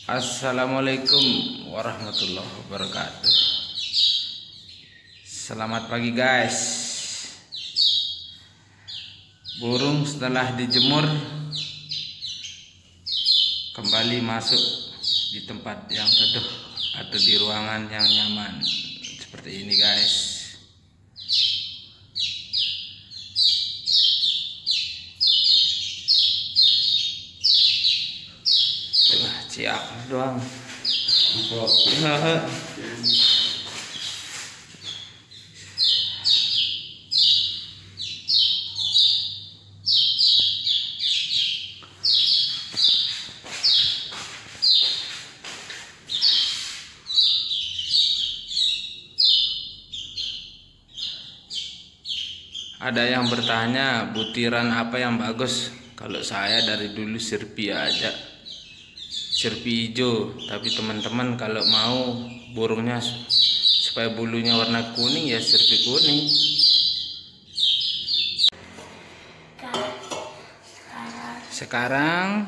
Assalamualaikum warahmatullahi wabarakatuh. Selamat pagi guys. Burung setelah dijemur kembali masuk di tempat yang teduh atau di ruangan yang nyaman seperti ini guys. Siap doang. Ada yang bertanya butiran apa yang bagus? Kalau saya dari dulu sirpi aja, sirpi hijau. Tapi teman-teman kalau mau burungnya supaya bulunya warna kuning ya sirpi kuning. Sekarang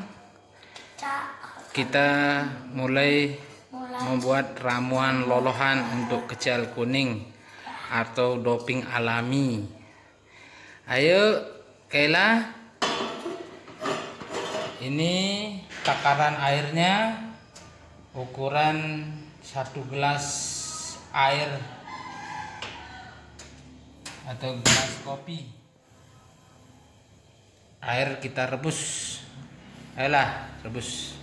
kita mulai membuat ramuan lolohan untuk kecil kuning atau doping alami. Ayo Kayla, ini takaran airnya ukuran 1 gelas air atau gelas kopi. Air kita rebus. Ayolah rebus.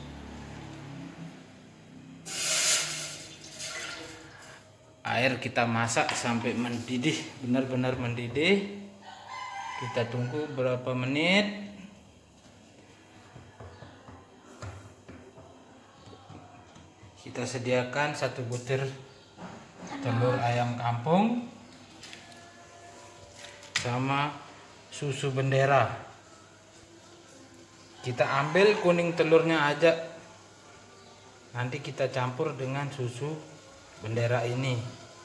Air kita masak sampai mendidih, benar-benar mendidih. Kita tunggu berapa menit. Kita sediakan 1 butir telur ayam kampung sama susu bendera. Kita ambil kuning telurnya aja, nanti kita campur dengan susu bendera ini.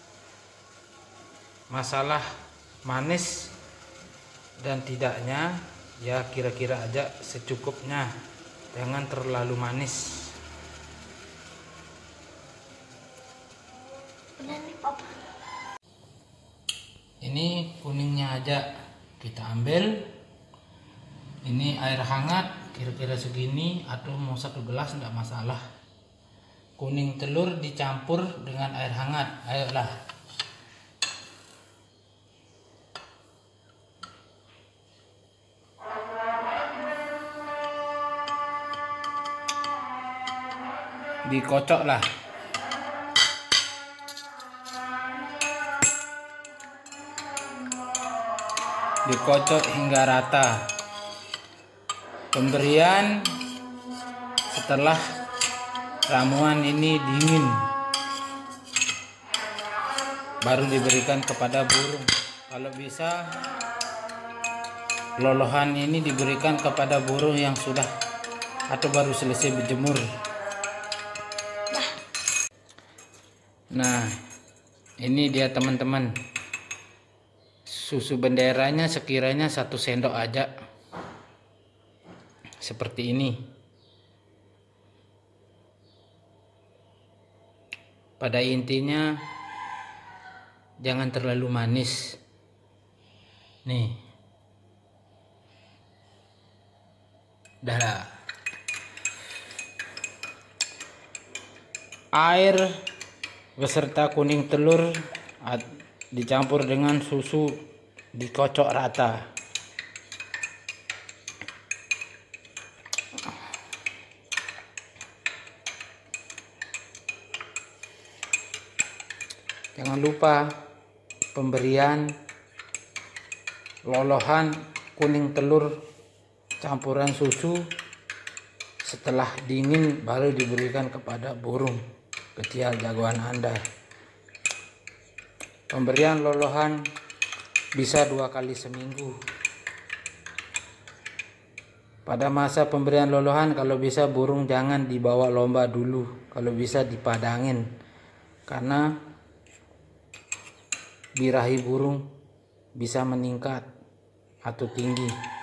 Masalah manis dan tidaknya ya kira-kira aja secukupnya, jangan terlalu manis. Ini kuningnya aja kita ambil. Ini air hangat kira-kira segini atau mau 1 gelas enggak masalah. Kuning telur dicampur dengan air hangat. Ayolah. Dikocok lah. Dikocok hingga rata. Pemberian setelah ramuan ini dingin baru diberikan kepada burung. Kalau bisa lolohan ini diberikan kepada burung yang sudah atau baru selesai berjemur. Nah, ini dia teman-teman. Susu benderanya sekiranya 1 sendok aja. Seperti ini. Pada intinya jangan terlalu manis. Nih. Dah. Air beserta kuning telur dicampur dengan susu, dikocok rata. Jangan lupa pemberian lolohan kuning telur campuran susu setelah dingin baru diberikan kepada burung kecil jagoan Anda. Pemberian lolohan bisa 2 kali seminggu. Pada masa pemberian lolohan kalau bisa burung jangan dibawa lomba dulu, kalau bisa dipadangin, karena birahi burung bisa meningkat atau tinggi.